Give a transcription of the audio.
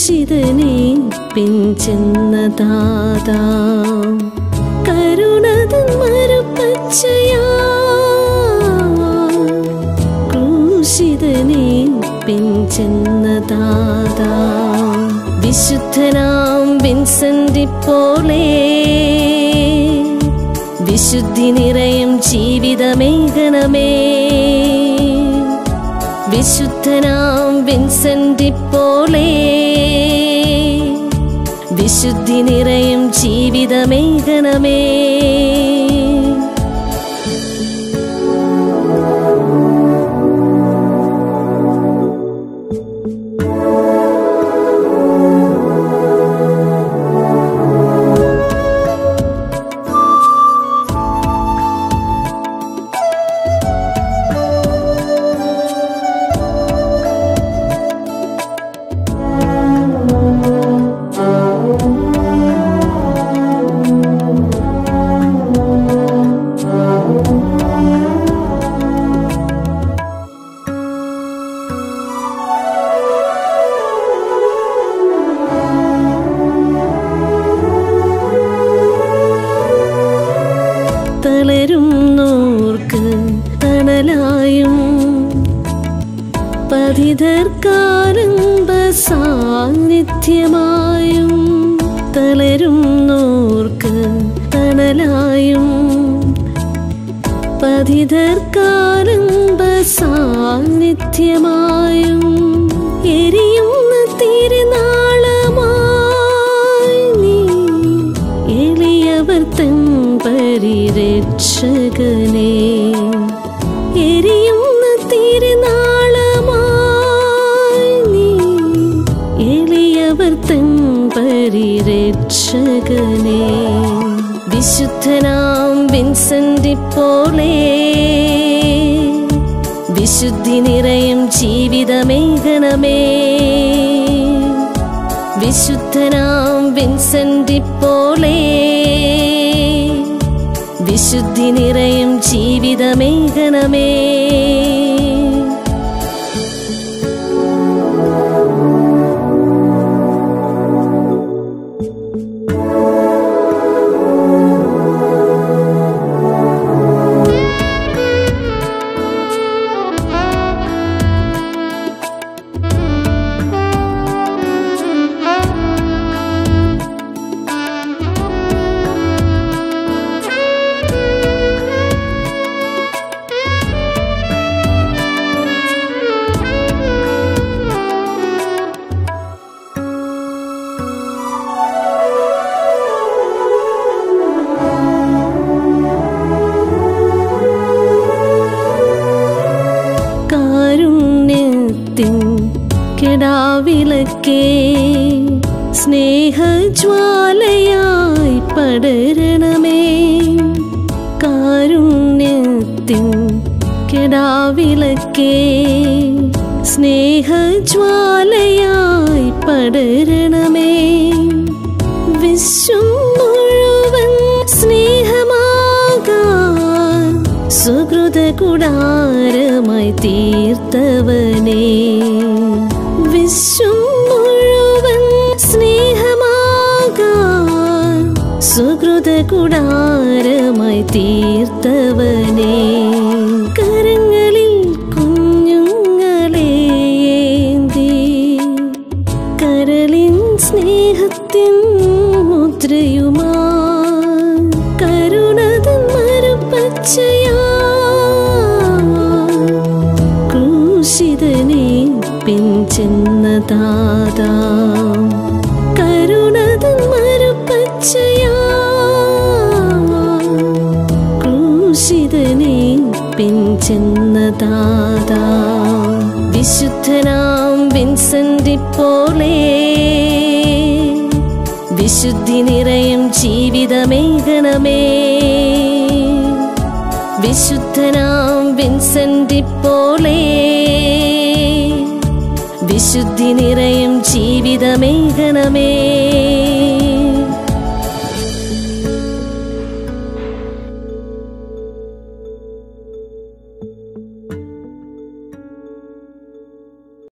ക്രൂശിതനെ പിഞ്ചെന്ന താതാ കരുണതൻ മറുപച്ചയാ ക്രൂശിതനെ പിഞ്ചെന്ന താതാ വിശുദ്ധനാം Vincent പോലെ വിശുദ്ധി നിറയും ജീവിതമേകണമേ വിശുദ്ധനാം വിൻസെന്റ് പോലെ വിശുദ്ധി നിറയും ജീവിതമേകണമേ തളരുന്നോർക്ക് തണലായും പതിതർക്കാലംബ സാന്നിധ്യമായും തളരുന്നോർക്ക് തണലായും പതിതർക്കാലംബ സാന്നിധ്യമായും എരിയുന്ന തിരുനാളമായി നീ എളിയവർ തൻ പരിരക്ഷകനേ എരിയുന്ന തിരുനാളമായി നീ എളിയവർ തൻ പരിരക്ഷകനേ വിശുദ്ധനാം വിൻസെന്റ് പോലെ വിശുദ്ധി നിറയും ജീവിതമേകണമേ വിശുദ്ധനാം വിൻസെന്റ് പോലെ വിശുദ്ധി നിറയും ജീവിതമേകണമേ കെടാവിളക്കേ സ്നേഹജ്വാലയായി പടരണമേ കാരുണ്യത്തിൻ കെടാവിളക്കേ സ്നേഹജ്വാലയായി പടരണമേ വിശ്വം മുഴുവൻ സ്നേഹമാകാൻ സുഹൃത കൂടാരമായി തീർത്തവനേ വിശ്വം മുഴുവൻ സ്നേഹമാകാൻ സുഹൃത കൂടാരമായി തീർത്തവനേ കരങ്ങളിൽ കുഞ്ഞുങ്ങളെ ഏന്തി കരളിൻ സ്നേഹത്തിൻ മുദ്രയുമാ കരുണതൻ മറുപച്ചയാ ക്രൂശിതനെ പിഞ്ചെന്ന താതാ കരുണതൻ മറുപച്ചയാ ക്രൂശിതനെ പിഞ്ചെന്ന താതാ വിശുദ്ധനാം വിൻസെന്റ് പോലെ വിശുദ്ധി നിറയും ജീവിതമേകണമേ വിശുദ്ധനാം വിൻസെന്റ് പോലെ വിശുദ്ധി നിറയും ജീവിതമേകണമേ